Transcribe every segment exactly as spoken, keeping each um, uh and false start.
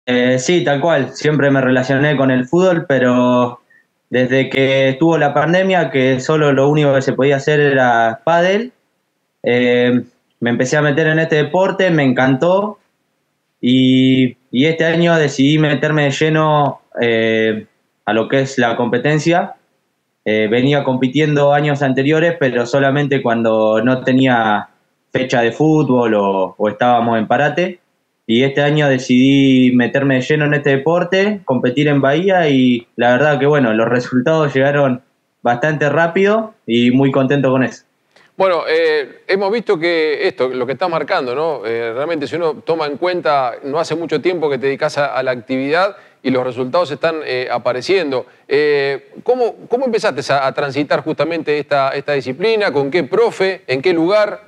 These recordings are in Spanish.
Eh, sí, tal cual. Siempre me relacioné con el fútbol, pero desde que estuvo la pandemia, que solo lo único que se podía hacer era pádel, eh, me empecé a meter en este deporte, me encantó y, y este año decidí meterme de lleno eh, a lo que es la competencia. Eh, venía compitiendo años anteriores, pero solamente cuando no tenía fecha de fútbol o, o estábamos en parate. Y este año decidí meterme de lleno en este deporte, competir en Bahía y la verdad que bueno, los resultados llegaron bastante rápido y muy contento con eso. Bueno, eh, hemos visto que esto, lo que estás marcando, ¿no? Eh, realmente si uno toma en cuenta, no hace mucho tiempo que te dedicas a, a la actividad y los resultados están eh, apareciendo. Eh, ¿cómo, ¿Cómo empezaste a, a transitar justamente esta, esta disciplina? ¿Con qué profe? ¿En qué lugar?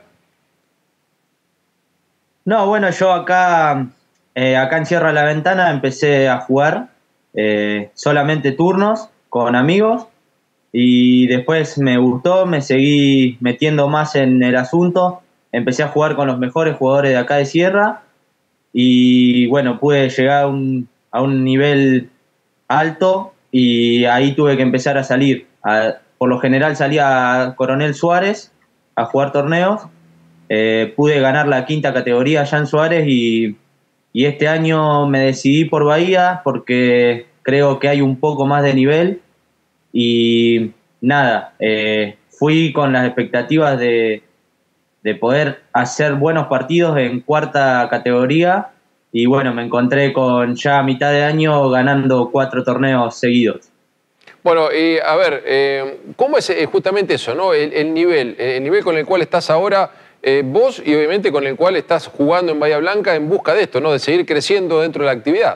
No, bueno, yo acá, eh, acá en Sierra La Ventana empecé a jugar eh, solamente turnos con amigos y después me gustó, me seguí metiendo más en el asunto, empecé a jugar con los mejores jugadores de acá de Sierra y bueno, pude llegar a un, a un nivel alto y ahí tuve que empezar a salir. A- por lo general salía a Coronel Suárez a jugar torneos. Eh, pude ganar la quinta categoría allá en Suárez y, y este año me decidí por Bahía porque creo que hay un poco más de nivel y nada, eh, fui con las expectativas de, de poder hacer buenos partidos en cuarta categoría y bueno, me encontré con ya a mitad de año ganando cuatro torneos seguidos. Bueno, y a ver, eh, ¿cómo es eh, justamente eso, ¿no? El, el nivel, el nivel con el cual estás ahora eh, vos y obviamente con el cual estás jugando en Bahía Blanca en busca de esto, ¿no? De seguir creciendo dentro de la actividad.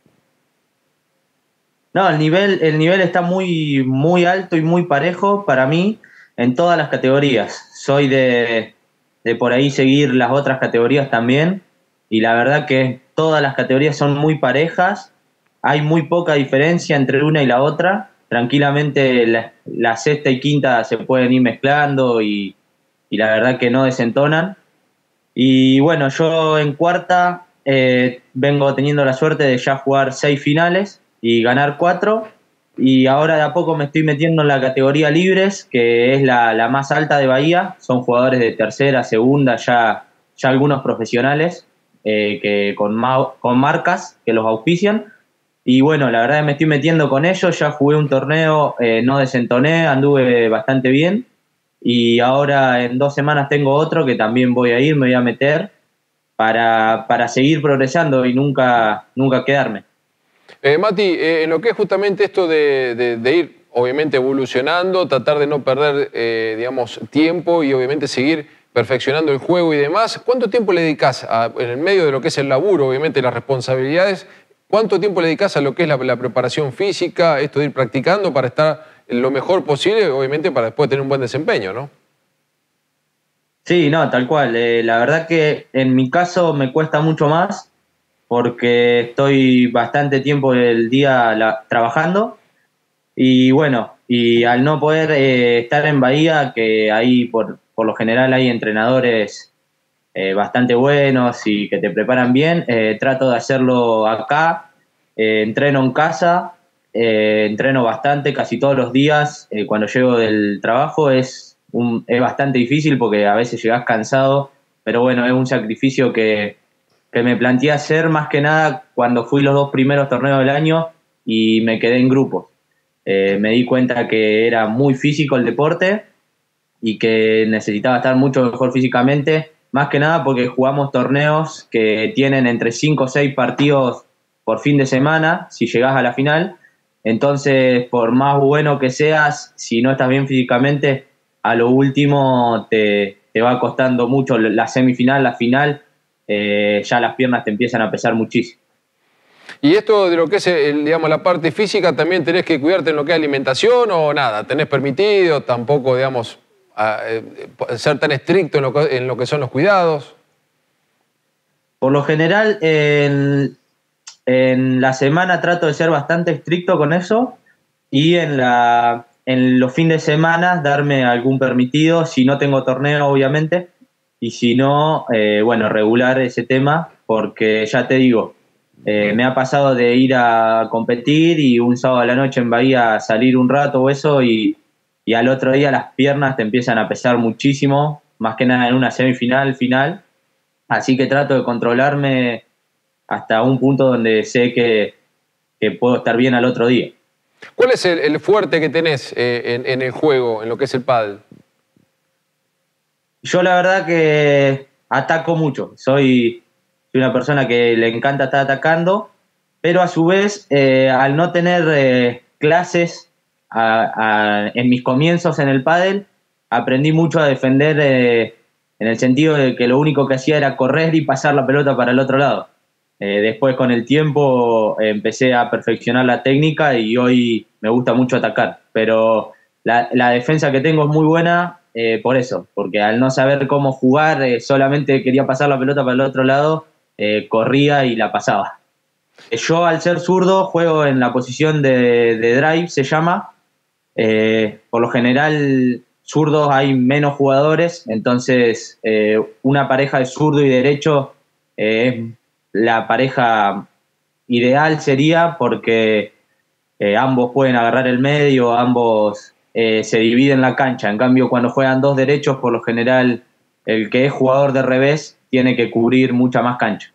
No, el nivel, el nivel está muy, muy alto y muy parejo para mí en todas las categorías. Soy de, de por ahí seguir las otras categorías también y la verdad que todas las categorías son muy parejas. Hay muy poca diferencia entre una y la otra. Tranquilamente la, la sexta y quinta se pueden ir mezclando y, y la verdad que no desentonan. Y bueno, yo en cuarta eh, vengo teniendo la suerte de ya jugar seis finales y ganar cuatro. Y ahora de a poco me estoy metiendo en la categoría libres, que es la, la más alta de Bahía. Son jugadores de tercera, segunda, ya, ya algunos profesionales eh, que con, ma- con marcas que los auspician. Y bueno, la verdad que me estoy metiendo con ellos. Ya jugué un torneo, eh, no desentoné, anduve bastante bien y ahora en dos semanas tengo otro que también voy a ir, me voy a meter para, para seguir progresando y nunca, nunca quedarme. Eh, Mati, eh, en lo que es justamente esto de, de- de ir, obviamente, evolucionando, tratar de no perder, eh, digamos, tiempo y obviamente seguir perfeccionando el juego y demás, ¿cuánto tiempo le dedicas a- en el medio de lo que es el laburo, obviamente, las responsabilidades? ¿Cuánto tiempo le dedicas a lo que es la, la preparación física, esto de ir practicando para estar lo mejor posible, obviamente, para después tener un buen desempeño, ¿no? Sí, no, tal cual. Eh, la verdad que en mi caso me cuesta mucho más porque estoy bastante tiempo del día la- trabajando y bueno, y al no poder eh, estar en Bahía, que ahí por, por lo general hay entrenadores eh, bastante buenos y que te preparan bien. Eh, trato de hacerlo acá, eh, entreno en casa, eh, entreno bastante, casi todos los días. Eh, cuando llego del trabajo es, un, es bastante difícil porque a veces llegás cansado, pero bueno, es un sacrificio que, que me planteé hacer más que nada cuando fui los dos primeros torneos del año y me quedé en grupos. Eh, me di cuenta que era muy físico el deporte y que necesitaba estar mucho mejor físicamente, más que nada porque jugamos torneos que tienen entre cinco o seis partidos por fin de semana, si llegás a la final. Entonces, por más bueno que seas, si no estás bien físicamente, a lo último te, te va costando mucho la semifinal, la final, eh, ya las piernas te empiezan a pesar muchísimo. Y esto de lo que es, el, digamos, la parte física, ¿también tenés que cuidarte en lo que es alimentación o nada? ¿Tenés permitido tampoco, digamos, a, eh, ser tan estricto en lo, que, en lo que son los cuidados? Por lo general, en, en la semana trato de ser bastante estricto con eso y en, la, en los fines de semana darme algún permitido, si no tengo torneo obviamente, y si no, eh, bueno, regular ese tema, porque ya te digo, Eh, me ha pasado de ir a competir y un sábado a la noche en Bahía salir un rato o eso y, y al otro día las piernas te empiezan a pesar muchísimo, más que nada en una semifinal, final. Así que trato de controlarme hasta un punto donde sé que, que puedo estar bien al otro día. ¿Cuál es el, el fuerte que tenés eh, en, en el juego, en lo que es el pádel? Yo la verdad que ataco mucho, soy, soy una persona que le encanta estar atacando, pero a su vez, eh, al no tener eh, clases a, a, en mis comienzos en el pádel, aprendí mucho a defender eh, en el sentido de que lo único que hacía era correr y pasar la pelota para el otro lado. Eh, después con el tiempo eh, empecé a perfeccionar la técnica y hoy me gusta mucho atacar, pero la, la defensa que tengo es muy buena. Eh, por eso, porque al no saber cómo jugar, eh, solamente quería pasar la pelota para el otro lado, eh, corría y la pasaba. Eh, yo, al ser zurdo, juego en la posición de, de drive, se llama. Eh, por lo general, zurdos hay menos jugadores, entonces eh, una pareja de zurdo y derecho eh, es la pareja ideal sería porque eh, ambos pueden agarrar el medio, ambos eh, se dividen la cancha. En cambio, cuando juegan dos derechos, por lo general, el que es jugador de revés tiene que cubrir mucha más cancha.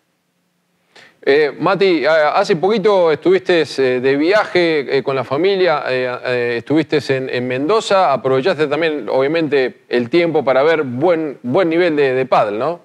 Eh, Mati, hace poquito estuviste eh, de viaje eh, con la familia, eh, eh, estuviste en, en Mendoza, aprovechaste también, obviamente, el tiempo para ver buen, buen nivel de, de pádel, ¿no?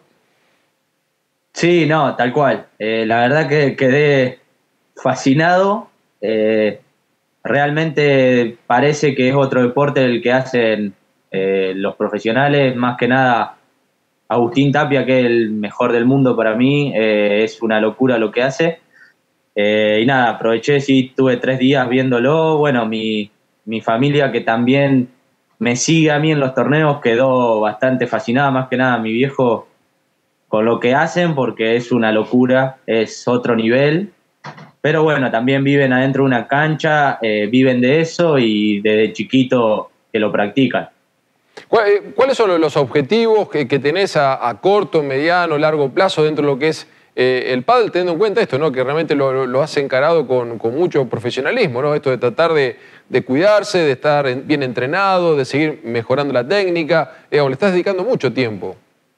Sí, no, tal cual. Eh, la verdad que quedé fascinado. Eh, realmente parece que es otro deporte el que hacen eh, los profesionales, más que nada Agustín Tapia, que es el mejor del mundo para mí, eh, es una locura lo que hace. Eh, y nada, aproveché, sí, tuve tres días viéndolo. Bueno, mi, mi familia, que también me sigue a mí en los torneos, quedó bastante fascinada, más que nada mi viejo, con lo que hacen, porque es una locura, es otro nivel. Pero bueno, también viven adentro de una cancha, eh, viven de eso y desde chiquito que lo practican. ¿Cuáles son los objetivos que, que tenés a, a corto, mediano, largo plazo dentro de lo que es eh, el pádel, teniendo en cuenta esto, ¿no? Que realmente lo, lo has encarado con, con mucho profesionalismo, ¿no? Esto de tratar de, de cuidarse, de estar bien entrenado, de seguir mejorando la técnica, eh, le estás dedicando mucho tiempo.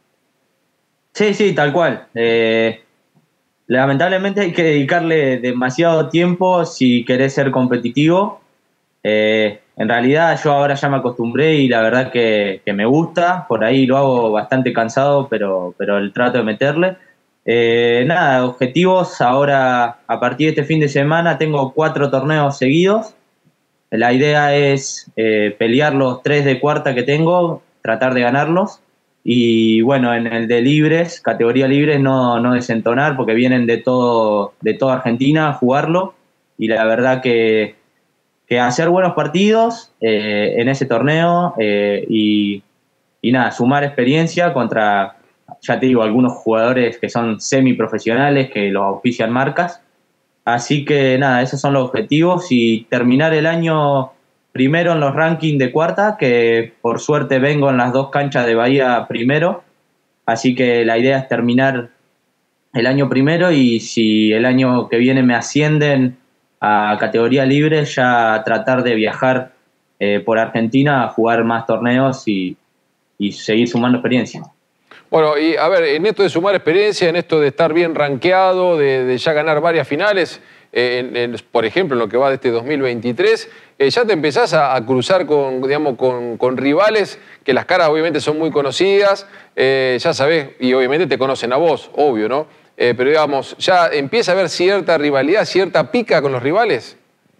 Sí, sí, tal cual. Eh, lamentablemente hay que dedicarle demasiado tiempo si querés ser competitivo. Eh, en realidad yo ahora ya me acostumbré y la verdad que, que me gusta. Por ahí lo hago bastante cansado, pero, pero el trato de meterle. Eh, nada, objetivos. Ahora, a partir de este fin de semana, tengo cuatro torneos seguidos. La idea es eh, pelear los tres de cuarta que tengo, tratar de ganarlos. Y bueno, en el de libres, categoría libres, no, no desentonar, porque vienen de todo, de toda Argentina a jugarlo. Y la verdad que, que hacer buenos partidos eh, en ese torneo eh, y, y nada, sumar experiencia contra, ya te digo, algunos jugadores que son semiprofesionales, que los auspician marcas. Así que nada, esos son los objetivos y terminar el año primero en los rankings de cuarta, que por suerte vengo en las dos canchas de Bahía primero, así que la idea es terminar el año primero y si el año que viene me ascienden a categoría libre, ya tratar de viajar eh, por Argentina a jugar más torneos y, y seguir sumando experiencia. Bueno, y a ver, en esto de sumar experiencia, en esto de estar bien rankeado, de, de ya ganar varias finales, eh, en, en, por ejemplo, en lo que va de este dos mil veintitrés, eh, ya te empezás a, a cruzar con, digamos, con, con rivales que las caras obviamente son muy conocidas, eh, ya sabés, y obviamente te conocen a vos, obvio, ¿no? Eh, pero digamos, ya empieza a haber cierta rivalidad, cierta pica con los rivales.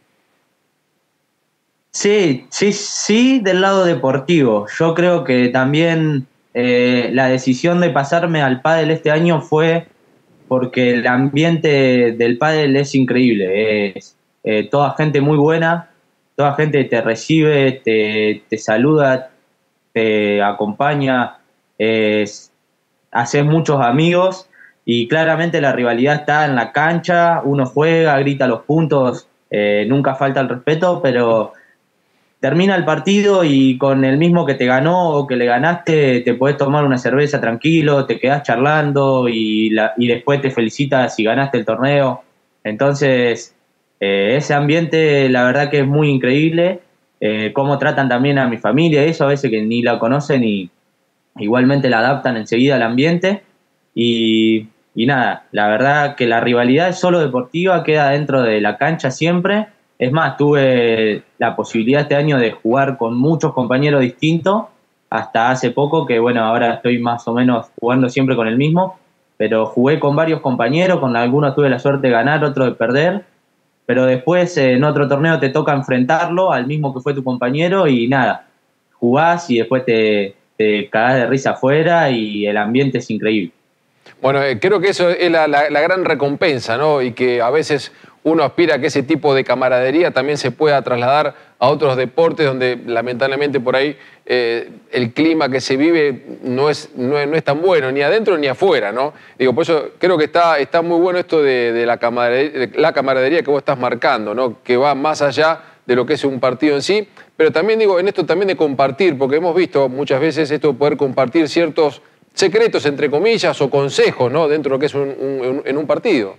Sí, sí, sí, del lado deportivo. Yo creo que también eh, la decisión de pasarme al pádel este año fue porque el ambiente del pádel es increíble. Es eh, toda gente muy buena, toda gente te recibe, te, te saluda, te acompaña, eh, haces muchos amigos y claramente la rivalidad está en la cancha, uno juega, grita los puntos, eh, nunca falta el respeto, pero termina el partido y con el mismo que te ganó o que le ganaste te podés tomar una cerveza tranquilo, te quedás charlando y, la, y después te felicitas si ganaste el torneo. Entonces, eh, ese ambiente la verdad que es muy increíble, eh, cómo tratan también a mi familia, eso a veces que ni la conocen y igualmente la adaptan enseguida al ambiente. Y, y nada, la verdad que la rivalidad es solo deportiva, queda dentro de la cancha siempre. Es más, tuve la posibilidad este año de jugar con muchos compañeros distintos, hasta hace poco, que bueno, ahora estoy más o menos jugando siempre con el mismo, pero jugué con varios compañeros, con algunos tuve la suerte de ganar, otros de perder, pero después eh, en otro torneo te toca enfrentarlo al mismo que fue tu compañero y nada, jugás y después te, te cagás de risa afuera y el ambiente es increíble. Bueno, eh, creo que eso es la, la, la gran recompensa, ¿no? Y que a veces uno aspira a que ese tipo de camaradería también se pueda trasladar a otros deportes donde lamentablemente por ahí eh, el clima que se vive no es, no, es, no es tan bueno, ni adentro ni afuera, ¿no? Digo, por eso creo que está, está muy bueno esto de, de, la camaradería, de la camaradería que vos estás marcando, ¿no? Que va más allá de lo que es un partido en sí, pero también digo, en esto también de compartir, porque hemos visto muchas veces esto de poder compartir ciertos secretos, entre comillas, o consejos, ¿no? Dentro de lo que es un, un, en un partido.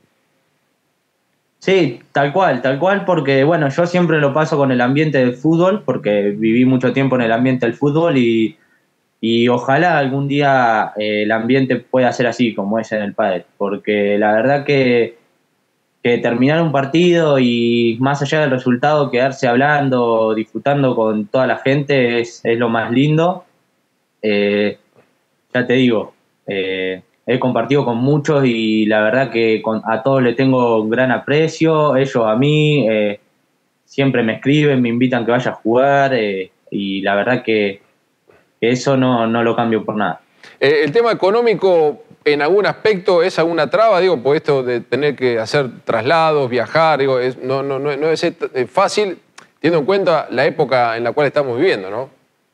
Sí, tal cual, tal cual, porque bueno, yo siempre lo paso con el ambiente del fútbol, porque viví mucho tiempo en el ambiente del fútbol y, y ojalá algún día eh, el ambiente pueda ser así como es en el pádel, porque la verdad que, que terminar un partido y más allá del resultado, quedarse hablando, disfrutando con toda la gente es, es lo más lindo. Eh, ya te digo, eh, he compartido con muchos y la verdad que con, a todos le tengo un gran aprecio, ellos a mí, eh, siempre me escriben, me invitan que vaya a jugar eh, y la verdad que, que eso no, no lo cambio por nada. Eh, el tema económico, en algún aspecto, ¿es alguna traba? Digo, por esto de tener que hacer traslados, viajar, digo, es, no, no, no, no es fácil, teniendo en cuenta la época en la cual estamos viviendo, ¿no?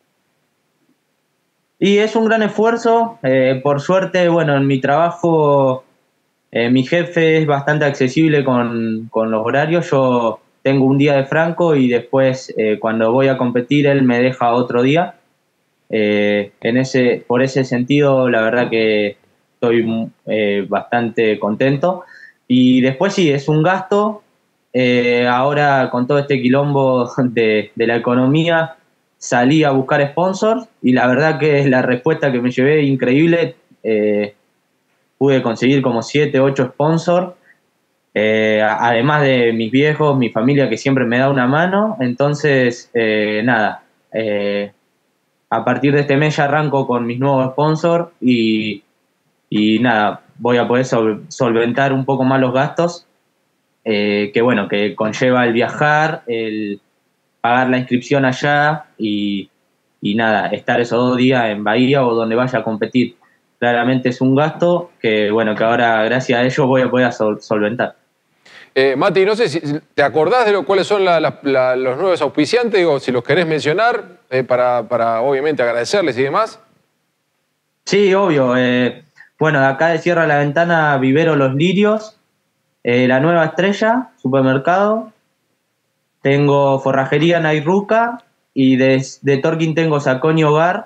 Y es un gran esfuerzo, eh, por suerte, bueno, en mi trabajo eh, mi jefe es bastante accesible con, con los horarios, yo tengo un día de franco y después eh, cuando voy a competir él me deja otro día. Eh, en ese, por ese sentido, la verdad que estoy eh, bastante contento. Y después sí, es un gasto. Eh, ahora con todo este quilombo de, de la economía, salí a buscar sponsors y la verdad que la respuesta que me llevé increíble. Eh, pude conseguir como siete, ocho sponsors. Eh, además de mis viejos, mi familia que siempre me da una mano. Entonces, eh, nada. Eh, a partir de este mes ya arranco con mis nuevos sponsors y, y nada, voy a poder sol, solventar un poco más los gastos, eh, que bueno, que conlleva el viajar, el pagar la inscripción allá y, y nada, estar esos dos días en Bahía o donde vaya a competir. Claramente es un gasto que bueno, que ahora gracias a ello voy a poder sol, solventar. Eh, Mati, no sé si te acordás de lo, cuáles son la, la, la, los nuevos auspiciantes, digo, si los querés mencionar, eh, para, para obviamente agradecerles y demás. Sí, obvio. Eh, bueno, de acá de Cierra la Ventana, Vivero Los Lirios, eh, La Nueva Estrella, supermercado. Tengo Forrajería Nairuca y de, de Torquín tengo Saconi Hogar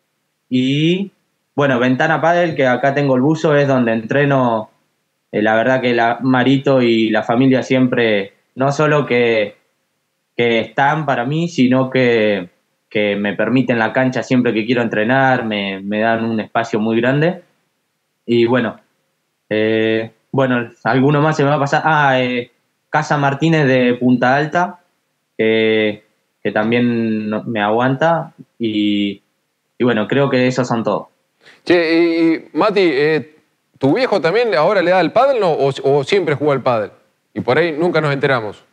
y, bueno, Ventana Padel, que acá tengo el buzo, es donde entreno. Eh, la verdad que la, Marito y la familia siempre, no solo que, que están para mí, sino que, que me permiten la cancha siempre que quiero entrenar, me, me dan un espacio muy grande. Y bueno, eh, bueno, alguno más se me va a pasar. Ah, eh, Casa Martínez de Punta Alta, que, que también me aguanta. Y, y bueno, creo que esos son todos. Che, y Mati, eh, ¿tu viejo también ahora le da al pádel, no? o, o siempre jugó al pádel? Y por ahí nunca nos enteramos.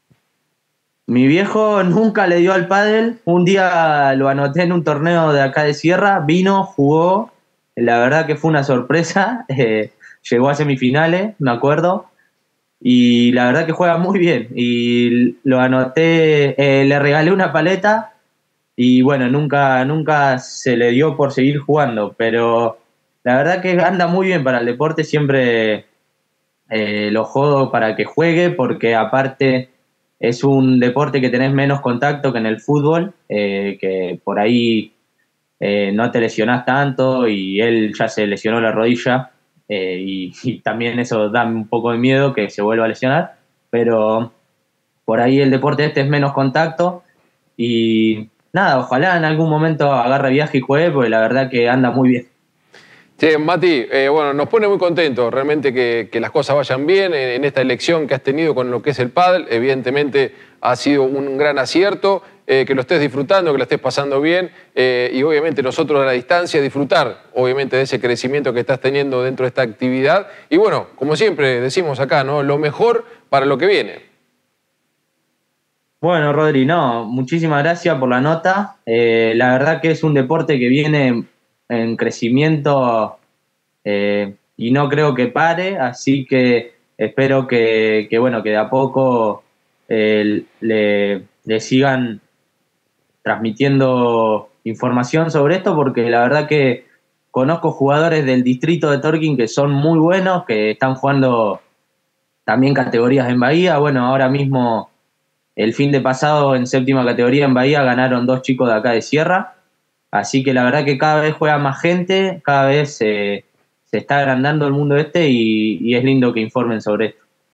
Mi viejo nunca le dio al pádel. Un día lo anoté en un torneo de acá de Sierra, vino, jugó. La verdad que fue una sorpresa. Eh, llegó a semifinales, me acuerdo. Y la verdad que juega muy bien. Y lo anoté, eh, le regalé una paleta y bueno, nunca, nunca se le dio por seguir jugando. Pero la verdad que anda muy bien para el deporte. Siempre eh, lo jodo para que juegue porque aparte es un deporte que tenés menos contacto que en el fútbol, eh, que por ahí eh, no te lesionás tanto y él ya se lesionó la rodilla eh, y, y también eso da un poco de miedo que se vuelva a lesionar, pero por ahí el deporte este es menos contacto y nada, ojalá en algún momento agarre viaje y juegue, porque la verdad que anda muy bien. Sí, Mati, eh, bueno, nos pone muy contentos realmente que, que las cosas vayan bien en, en esta elección que has tenido con lo que es el pádel. Evidentemente ha sido un gran acierto, eh, que lo estés disfrutando, que lo estés pasando bien eh, y obviamente nosotros a la distancia disfrutar obviamente de ese crecimiento que estás teniendo dentro de esta actividad. Y bueno, como siempre decimos acá, ¿no? Lo mejor para lo que viene. Bueno, Rodri, no, muchísimas gracias por la nota. Eh, la verdad que es un deporte que viene en crecimiento eh, y no creo que pare, así que espero que, que bueno, que de a poco eh, le, le sigan transmitiendo información sobre esto, porque la verdad que conozco jugadores del distrito de Torquín que son muy buenos, que están jugando también categorías en Bahía. Bueno, ahora mismo, el fin de pasado, en séptima categoría en Bahía, ganaron dos chicos de acá de Sierra. Así que la verdad que cada vez juega más gente, cada vez eh, se está agrandando el mundo este y, y es lindo que informen sobre esto.